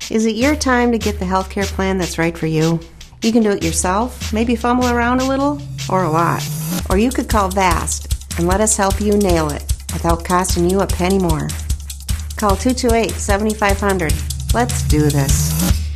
Is it your time to get the healthcare plan that's right for you? You can do it yourself, maybe fumble around a little, or a lot. Or you could call VAST and let us help you nail it without costing you a penny more. Call 228-7500. Let's do this.